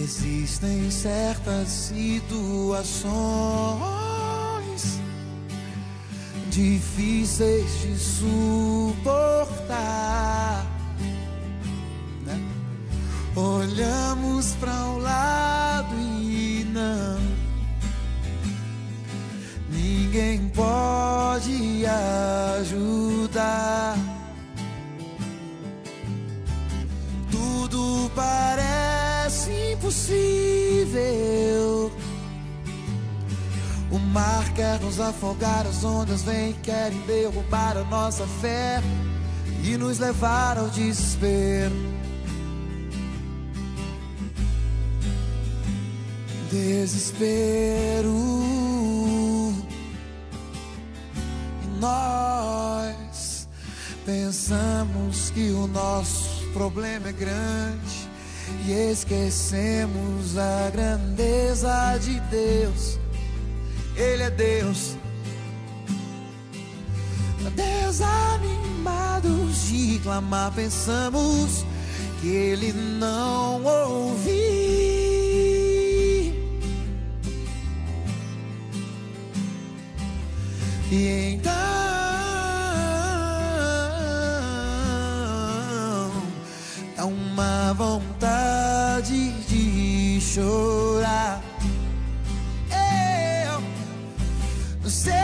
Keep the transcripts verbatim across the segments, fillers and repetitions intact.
Existem certas situações difíceis de suportar, né? Olhamos para um lado e não, ninguém pode ajudar. Tudo parece impossível. O mar quer nos afogar, as ondas vêm e querem derrubar a nossa fé e nos levar ao desespero. Desespero. E nós pensamos que o nosso problema é grande e esquecemos a grandeza de Deus. Ele é Deus. Desanimados de clamar, pensamos que Ele não ouviu. E então dá uma vontade de chorar. Eu não sei,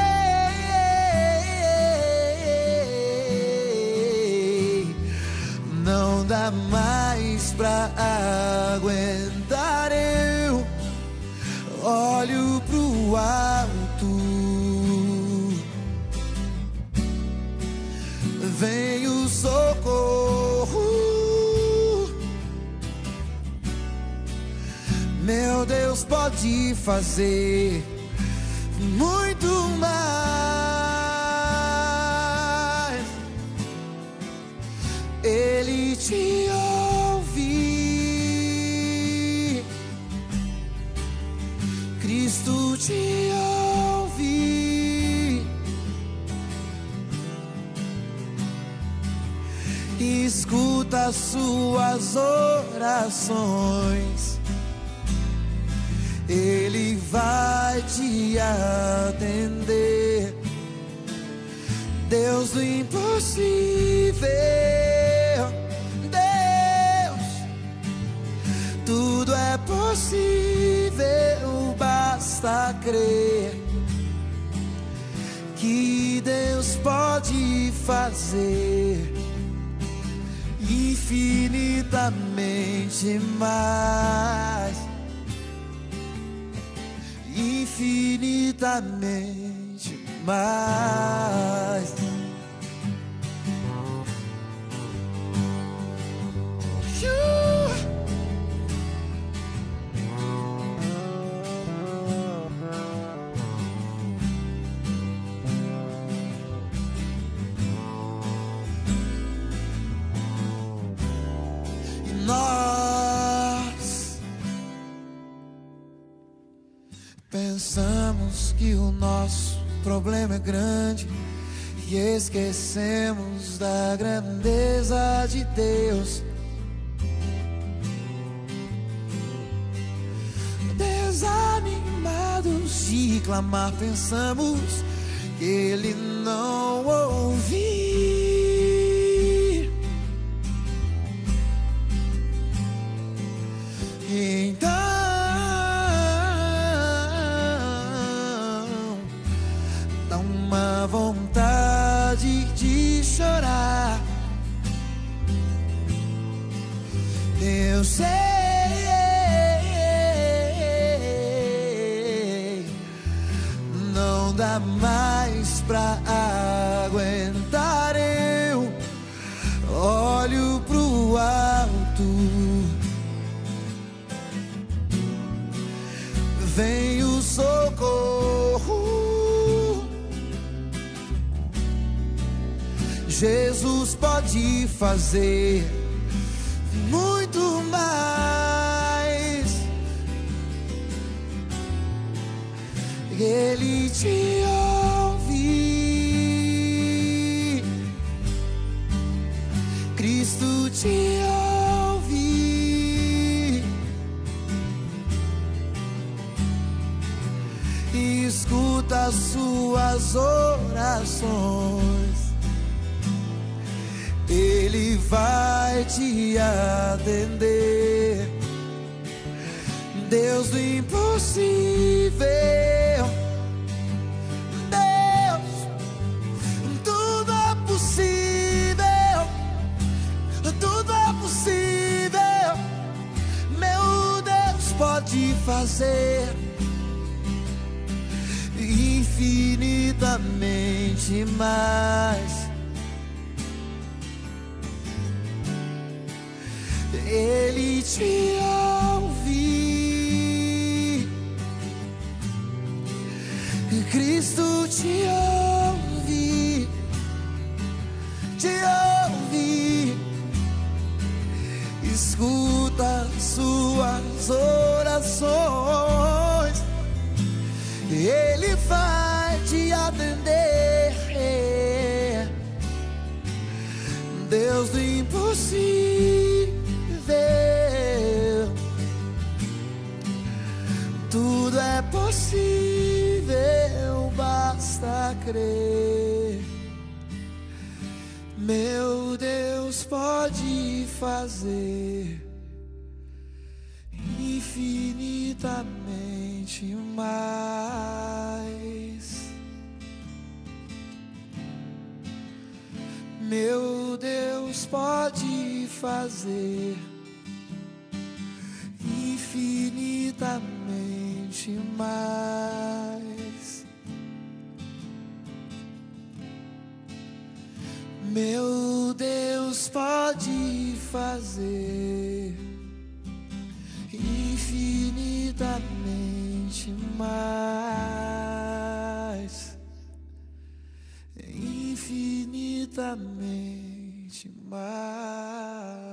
não dá mais pra aguentar. Eu olho pro alto, vem o socorro. Meu Deus pode fazer muito mais. Ele te ouve, Cristo te ouve. Escuta as suas orações, Ele vai te atender. Deus do impossível, Deus, tudo é possível, basta crer que Deus pode fazer infinitamente mais, infinitamente mais. E nós pensamos que o nosso problema é grande e esquecemos da grandeza de Deus. Desanimados de clamar, pensamos que Ele não ouviu. Então dá uma vontade de chorar. Eu sei, não dá mais pra aguentar. Eu olho pro alto, vem o socorro. Jesus pode fazer muito mais. Ele te ouve, Cristo te ouve. escuta suas orações. Ele vai te atender. Deus do impossível, Deus, tudo é possível, tudo é possível. Meu Deus pode fazer infinitamente mais. Ele te ouve, Cristo te ouve, te ouve, escuta suas orações. Ele vai te atender. Deus do impossível, tudo é possível, basta crer. Meu Deus pode fazer infinitamente mais. Meu Deus pode fazer infinitamente mais. Meu Deus pode fazer infinitamente mais, infinitamente mais.